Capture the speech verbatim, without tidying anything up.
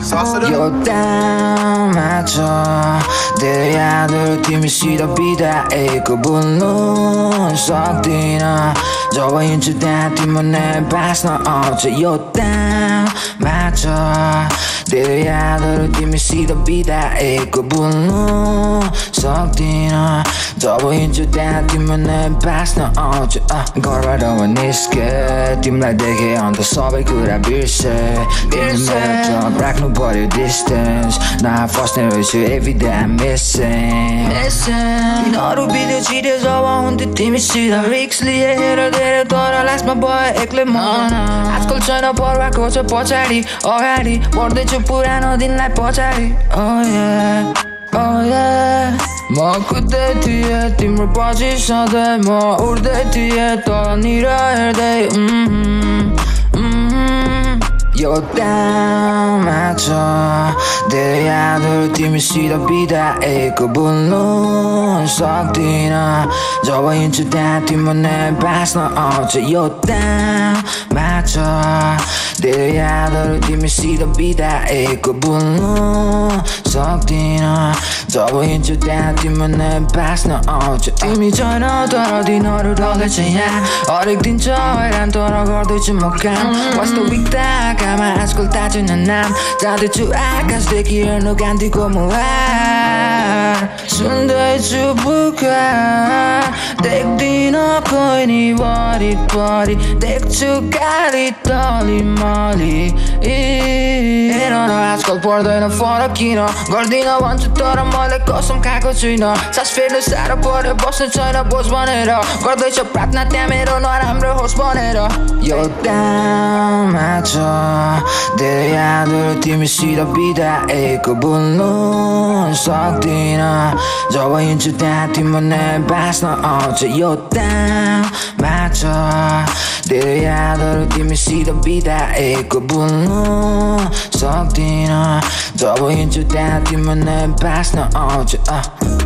Yo 땀 맞춰 내 야들 팀이시다 비다 에이코 불눈 썩 뛰나 저거 인주 다 팀은 내 봤어 어째 yo 땀 맞춰 내 야들 팀이시다 비다 에이코 불눈 썩 뛰나 저거 인주 다 팀은 내 봤어 어째 걸어도 निस्के तिमलाई देखे अन्त सबै कुरा बिर्से तिमी मेरो जब राख्नु पर्यो डिस्टेन्स न फस्ने रहेछु every day I'm missing दिनहरू बित्यो छिट्यो जब हुन्थ्यो तिमीसित रिक्स लिए हेर धेरै तर लास्टमा भयो एक्लै म आजकल छैन पर्वाको छ पछाडि अगाडि बढ्दैछु पुरानो दिनलाई पछाडि oh yeah oh yeah म कुद्दै थिएँ तिम्रो पछि सधैँ म उड्दै थिएँ तलनिर हेर्दै यो 땀मा छ धेरै यादहरू तिमीसित बिताएको भुल्नु सक्दिन जब हिँड्छु त्यहाँ तिम्रो नै बाँच्न आउँछ यो 땀मा छ धेरै यादहरू तिमीसित बिताएको भुल्नु सक्दिन जब हिँड्छु त्यहाँ तिम्रो नै बाँच्न आउँछ तिमी छैन तर दिनहरू ढल्दैछ यहाँ हरेक दिन छ हैरान तर गर्दैछु म काम वास्तविकता आँखामा आजकल ताछैन नाम जाँदैछु आकाशदेखि हेर्नु गान्धीको मुहार सुन्दैछु पुकार देख्दिन कोही नि वरिपरि देख्छु गाडी तली मली हेर न आजकल पर्दैन फरक किन गर्दिन भन्छु तर मैले कसम खाएको छुइनँ सास फेर्नु साह्रो पर्यो बस्नु छैन बोझ भनेर गर्दैछ प्रार्थना त्यहाँ मेरो नराम्रो होस् भनेर यो 땀मा छ धेरै यादहरू तिमीसित बिताएको भुल्नु सक्दिन जब हिँड्छु त्यहाँ तिम्रो नै बाँच्न आउँछ यो 땀मा छ धेरै यादहरू तिमीसित बिताएको भुल्नु सक्दिन जब हिँड्छु त्यहाँ तिम्रो नै बाँच्न आउँछ